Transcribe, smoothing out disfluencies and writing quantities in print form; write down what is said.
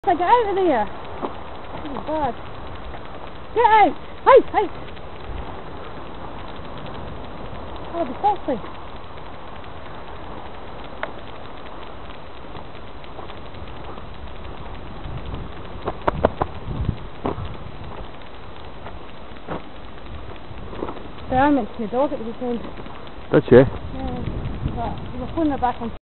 Get out of there! Oh God! Get out! Hey! Oh, be costly. I meant to see a dog at the weekend. Did you? Yeah, but we were pulling her back on.